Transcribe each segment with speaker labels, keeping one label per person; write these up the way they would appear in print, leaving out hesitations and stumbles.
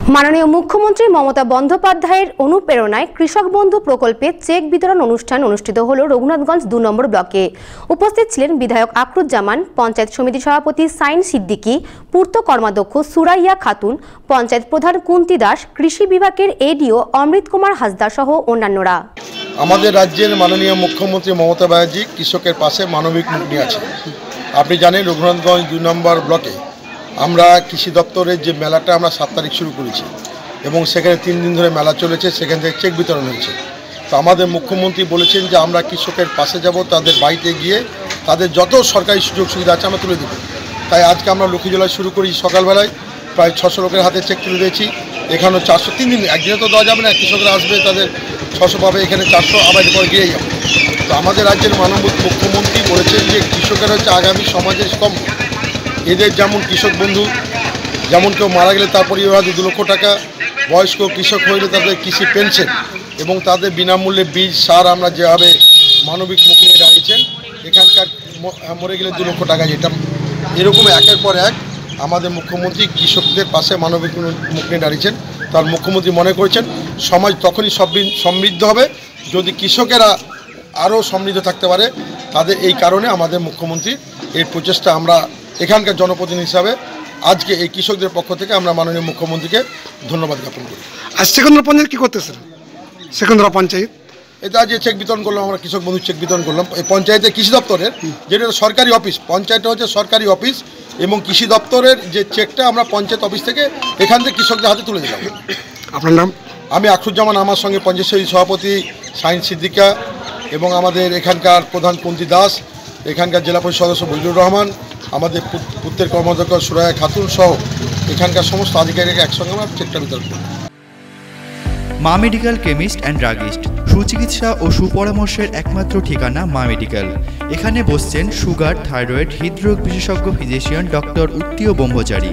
Speaker 1: মাননীয় মুখ্যমন্ত্রী মমতা বন্দ্যোপাধ্যায়ের অনুপ্রেরণায় কৃষক বন্ধু প্রকল্পে চেক বিতরণ অনুষ্ঠান অনুষ্ঠিত হলো রঘুনাথগঞ্জ ২ নম্বর ব্লকে। উপস্থিত ছিলেন বিধায়ক আকরুজ্জামান, পঞ্চায়েত সমিতি সভাপতি সাইন সিদ্দিকী, পূর্ত কর্মাধ্যক্ষ সুরাইয়া খাতুন, পঞ্চায়েত প্রধান কুন্তি দাস, কৃষি বিভাগের এডিও অমৃত কুমার হাসদা সহ অন্যান্যরা।
Speaker 2: আমাদের রাজ্যের মাননীয় মুখ্যমন্ত্রী মমতা ব্যানার্জি কৃষকের পাশে মানবিক মুখ নিয়ে আছে। আপনি জানেন রঘুনাথগঞ্জ ২ নম্বর ব্লকে আমরা কৃষি দপ্তরের যে মেলাটা আমরা ৭ তারিখ শুরু করেছি এবং সেখানে ৩ দিন ধরে মেলা চলেছে, সেখান থেকে চেক বিতরণ হয়েছে। তো আমাদের মুখ্যমন্ত্রী বলেছেন যে আমরা কৃষকের পাশে যাব, তাদের বাড়িতে গিয়ে তাদের যত সরকারি সুযোগ সুবিধা আছে আমরা তুলে দেবো। তাই আজকে আমরা লক্ষ্মীজলায় শুরু করি, সকালবেলায় প্রায় ৬০০ লোকের হাতে চেক তুলে দিয়েছি। এখানেও ৪০০, ৩ দিন একদিনে তো দেওয়া যাবে না, কৃষকরা আসবে তাদের ৬০০ পাবে, এখানে ৪০০ আবার পরে গিয়ে যাবে। তো আমাদের রাজ্যের মাননীয় মুখ্যমন্ত্রী বলেছেন যে কৃষকেরা হচ্ছে আগামী সমাজের স্তম্ভ। এদের যেমন কৃষক বন্ধু, যেমন কেউ মারা গেলে তার পরিবার ২ লক্ষ টাকা, বয়স্ক কৃষক হইলে তাদের কৃষি পেনশন এবং তাদের বিনামূল্যে বীজ সার আমরা যেভাবে মানবিক মুখ নিয়ে দাঁড়িয়েছেন, এখানকার মরে গেলে ২ লক্ষ টাকা, যেটা এরকম একের পর এক আমাদের মুখ্যমন্ত্রী কৃষকদের পাশে মানবিক মুখ নিয়ে দাঁড়িয়েছেন। তার মুখ্যমন্ত্রী মনে করেছেন সমাজ তখনই সমৃদ্ধ হবে যদি কৃষকেরা আরও সমৃদ্ধ থাকতে পারে। তাদের এই কারণে আমাদের মুখ্যমন্ত্রীর এই প্রচেষ্টা, আমরা এখানকার জনপ্রতিনিধি হিসাবে আজকে এই কৃষকদের পক্ষ থেকে আমরা মাননীয় মুখ্যমন্ত্রীকে ধন্যবাদ জ্ঞাপন করি।
Speaker 3: আর সেকেন্দ্রা পঞ্চায়েত কী করতেছেন? সেকেন্দ্রা পঞ্চায়েত
Speaker 2: এটা যে চেক বিতরণ করলাম, আমরা কৃষক বন্ধু চেক বিতরণ করলাম এই পঞ্চায়েতের কৃষি দপ্তরের, যেটা সরকারি অফিস। পঞ্চায়েতটা হচ্ছে সরকারি অফিস এবং কৃষি দপ্তরের যে চেকটা আমরা পঞ্চায়েত অফিস থেকে এখান থেকে কৃষকদের হাতে তুলে দিলাম।
Speaker 3: আপনার নাম?
Speaker 2: আমি আকরুজ্জামান, আমার সঙ্গে পঞ্চায়েত সমিতি সভাপতি সাইন সিদ্দিকা এবং আমাদের এখানকার প্রধান কুন্তি দাস, এখানকার জেলা পরিষদ সদস্য বজলুর রহমান, আমাদের পূর্তের কর্মাধ্যক্ষ সুরাইয়া খাতুন সহ এখানকার সমস্ত আধিকারিক একসঙ্গে আমরা চেকটা বিতরণ করি।
Speaker 4: মা মেডিকেল কেমিস্ট অ্যান্ড ড্রাগিস্ট, সুচিকিৎসা ও সুপরামর্শের একমাত্র ঠিকানা মা মেডিকেল। এখানে বসছেন সুগার, থাইরয়েড, হৃদরোগ বিশেষজ্ঞ ফিজিশিয়ান ডক্টর উত্তীয় ব্রহ্মচারী।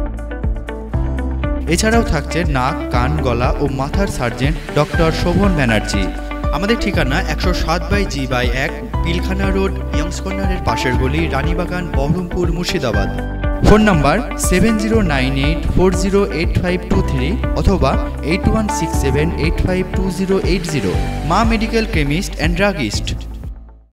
Speaker 4: এছাড়াও থাকছে নাক, কান, গলা ও মাথার সার্জন ডক্টর শোভন ব্যানার্জি। আমাদের ঠিকানা ১০৭/G/১ পিলখানা রোড, ইয়ংস কর্নারের পাশের গলি, রানীবাগান, বহরমপুর, মুর্শিদাবাদ। ফোন নাম্বার 7098408523 অথবা 8167852080। মা মেডিকেল কেমিস্ট অ্যান্ড ড্রাগিস্ট।